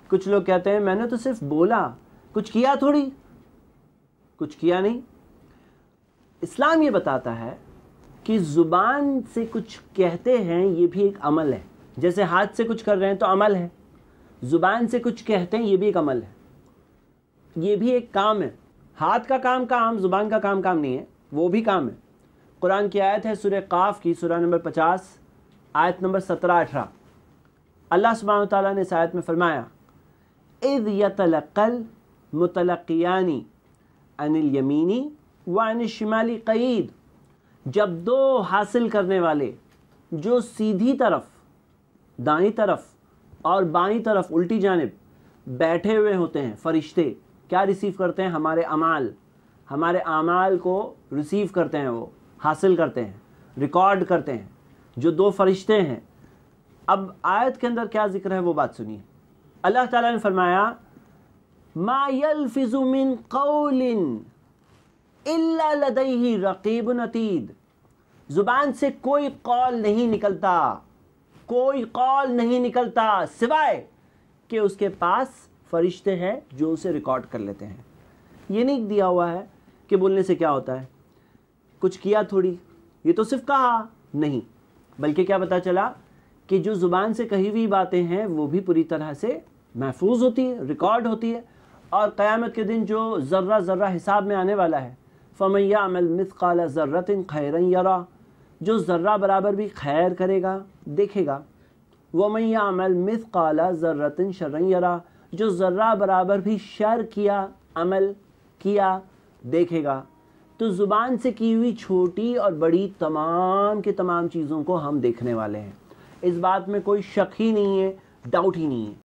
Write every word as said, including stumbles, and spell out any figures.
کچھ لوگ کہتے ہیں میں نے تو صرف بولا، کچھ کیا تھوڑی، کچھ کیا نہیں۔ اسلام یہ بتاتا ہے کہ زبان سے کچھ کہتے ہیں یہ بھی ایک عمل ہے، جیسے ہاتھ سے کچھ کر رہے ہیں تو عمل ہے، زبان سے کچھ کہتے ہیں یہ بھی ایک عمل ہے، یہ بھی ایک کام ہے۔ ہاتھ کا کام کام، زبان کا کام کام نہیں ہے، وہ بھی کام ہے۔ قرآن کی آیت ہے سورہ قاف کی، سورہ نمبر پچاس آیت نمبر سترہ اٹھارہ۔ اللہ سبحانہ وتعالیٰ نے اس آیت میں فرمایا اِذْ يَتَلَقَّى الْمُتَلَقِّيَانِ عَنِ الْيَمِينِ وَعَنِ الشِّمَالِ قَعِيدٌ، جب دو حاصل کرنے والے جو سیدھی طرف دائیں طرف اور بائیں طرف الٹی جانب بیٹھے ہوئے ہوتے ہیں، فرشتے کیا ریسیو کرتے ہیں؟ ہمارے اعمال، ہمارے اعمال کو ریسیو کرتے ہیں، وہ حاصل کرتے ہیں، ریکارڈ کرتے ہیں، جو دو فرشتے ہیں۔ اب آیت کے اندر کیا ذکر ہے وہ بات سنیے۔ اللہ تعالیٰ نے فرمایا ما یلفظ من قول الا لدیہ رقیب عتید، زبان سے کوئی قول نہیں نکلتا، کوئی قول نہیں نکلتا سوائے کہ اس کے پاس فرشتے ہیں جو اسے ریکارڈ کر لیتے ہیں۔ یہ نہیں دیا ہوا ہے کہ بولنے سے کیا ہوتا ہے، کچھ کیا تھوڑی، یہ تو صرف کہا نہیں، بلکہ کیا پتہ چلا کہ جو زبان سے کہی ہوئی باتیں ہیں وہ بھی پوری طرح سے محفوظ ہوتی ہے، ریکارڈ ہوتی ہے، اور قیامت کے دن جو ذرہ ذرہ حساب میں آنے والا ہے فَمَن يَعْمَلْ مِثْقَالَ ذَرَّةٍ خَيْرًا يَرَهُ، جو ذرہ برابر بھی خیر کرے گا دیکھے گا، وَمَن يَعْمَلْ مِثْقَالَ ذَرَّةٍ شَرًّا يَرَهُ، جو ذرہ برابر بھی شر کیا، عمل کیا دیکھے گا۔ تو زبان سے کی ہوئی چھوٹی اور بڑی تمام کے تمام چیزوں کو ہم دیکھنے والے ہیں، اس بات میں کوئی شک ہی نہیں ہے، ڈاؤٹ ہی نہیں ہے۔